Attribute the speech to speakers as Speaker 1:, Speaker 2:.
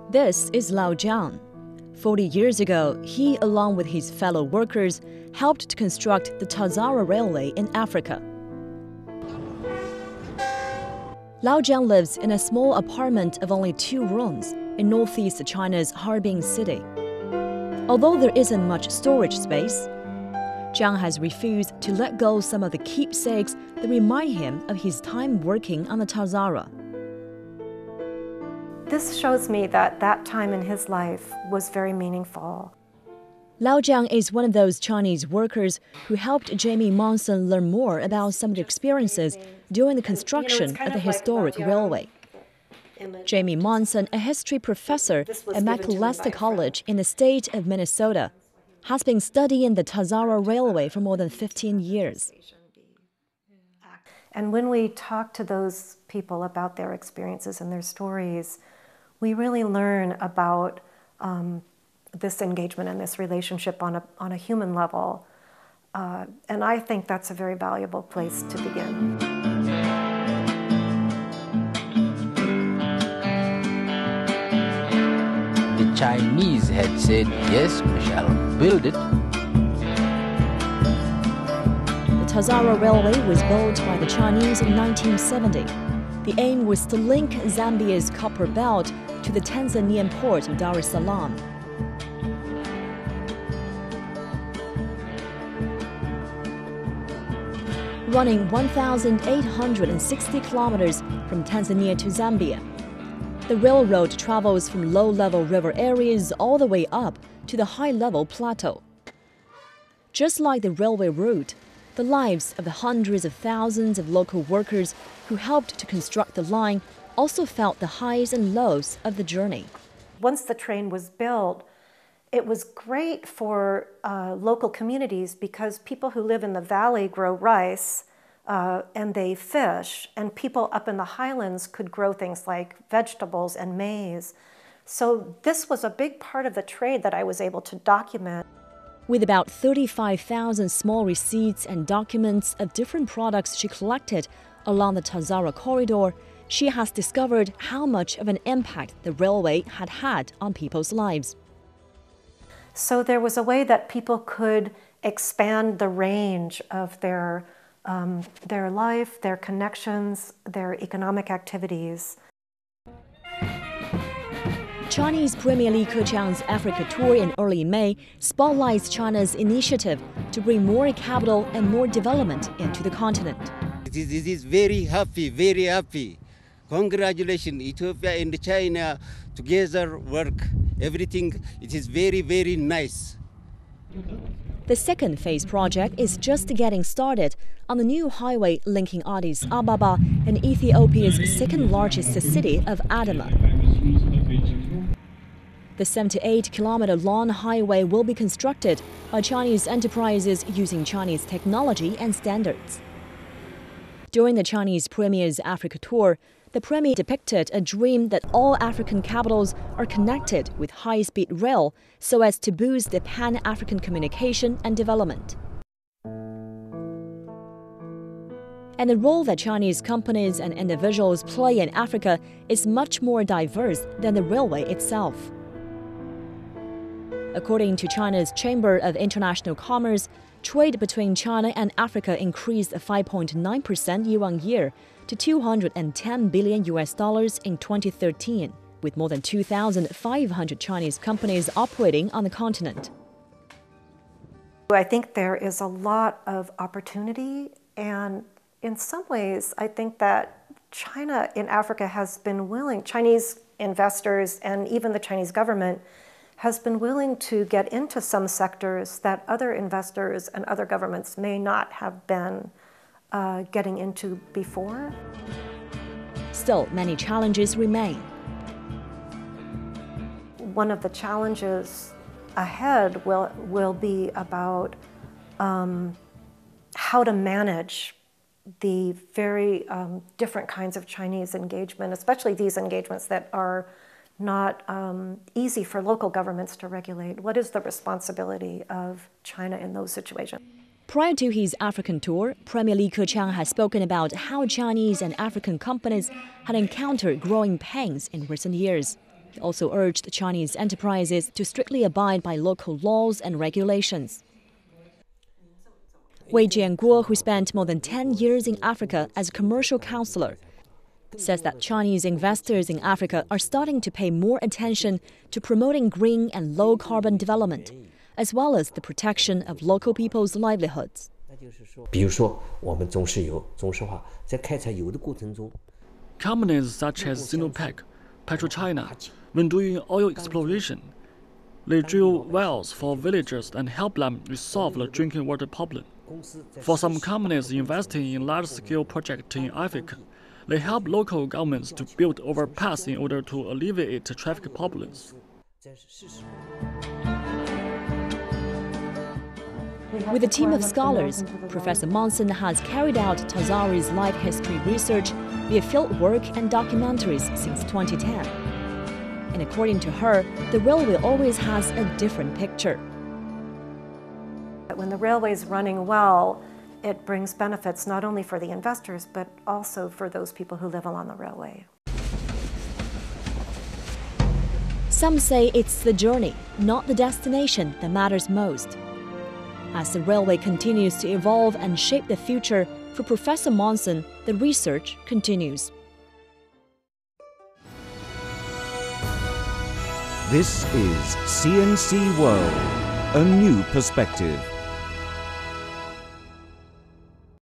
Speaker 1: This is Lao Jiang. 40 years ago, he, along with his fellow workers, helped to construct the Tazara Railway in Africa. Lao Jiang lives in a small apartment of only 2 rooms in northeast China's Harbin city. Although there isn't much storage space, Jiang has refused to let go some of the keepsakes that remind him of his time working on the Tazara.
Speaker 2: This shows me that that time in his life was very meaningful.
Speaker 1: Lao Jiang is one of those Chinese workers who helped Jamie Monson learn more about some of the experiences during the construction of the historic railway. Jamie Monson, a history professor at Macalester College in the state of Minnesota, has been studying the Tazara Railway for more than 15 years.
Speaker 2: And when we talk to those people about their experiences and their stories, we really learn about this engagement and this relationship on a human level. And I think that's a very valuable place to begin.
Speaker 3: The Chinese had said, yes, we shall build it.
Speaker 1: The Tazara Railway was built by the Chinese in 1970. The aim was to link Zambia's copper belt to the Tanzanian port of Dar es Salaam. Running 1,860 kilometers from Tanzania to Zambia, the railroad travels from low-level river areas all the way up to the high-level plateau. Just like the railway route, the lives of the hundreds of thousands of local workers who helped to construct the line also felt the highs and lows of the journey.
Speaker 2: Once the train was built, it was great for local communities because people who live in the valley grow rice and they fish, and people up in the highlands could grow things like vegetables and maize. So this was a big part of the trade that I was able to document.
Speaker 1: With about 35,000 small receipts and documents of different products she collected along the Tazara corridor, she has discovered how much of an impact the railway had had on people's lives.
Speaker 2: So there was a way that people could expand the range of their life, their connections, their economic activities.
Speaker 1: Chinese Premier Li Keqiang's Africa tour in early May spotlights China's initiative to bring more capital and more development into the continent.
Speaker 4: It is very happy. Congratulations, Ethiopia and China together work. Everything, it is very, very nice.
Speaker 1: The second phase project is just getting started on the new highway linking Addis Ababa and Ethiopia's second largest city of Adama. The 78-kilometer long highway will be constructed by Chinese enterprises using Chinese technology and standards. During the Chinese Premier's Africa tour, the Premier depicted a dream that all African capitals are connected with high-speed rail so as to boost the pan-African communication and development. And the role that Chinese companies and individuals play in Africa is much more diverse than the railway itself. According to China's Chamber of International Commerce, trade between China and Africa increased 5.9% year-on-year to $210 billion in 2013, with more than 2,500 Chinese companies operating on the continent.
Speaker 2: I think there is a lot of opportunity, and in some ways, I think that China in Africa has been willing, Chinese investors and even the Chinese government has been willing to get into some sectors that other investors and other governments may not have been getting into before.
Speaker 1: Still, many challenges remain.
Speaker 2: One of the challenges ahead will be about how to manage the very different kinds of Chinese engagement, especially these engagements that are not easy for local governments to regulate. What is the responsibility of China in those situations?
Speaker 1: Prior to his African tour, Premier Li Keqiang has spoken about how Chinese and African companies had encountered growing pains in recent years. He also urged Chinese enterprises to strictly abide by local laws and regulations. Wei Jianguo, who spent more than 10 years in Africa as a commercial counselor, says that Chinese investors in Africa are starting to pay more attention to promoting green and low-carbon development, as well as the protection of local people's livelihoods.
Speaker 5: Companies such as Sinopec, PetroChina, when doing oil exploration, they drill wells for villagers and help them resolve the drinking water problem. For some companies investing in large-scale projects in Africa, they help local governments to build overpass in order to alleviate traffic problems.
Speaker 1: With a team of scholars, Professor Monson has carried out Tazari's life history research via fieldwork and documentaries since 2010. And according to her, the railway always has a different picture.
Speaker 2: When the railway is running well, it brings benefits not only for the investors, but also for those people who live along the railway.
Speaker 1: Some say it's the journey, not the destination, that matters most. As the railway continues to evolve and shape the future, for Professor Monson, the research continues.
Speaker 6: This is CNC World, a new perspective.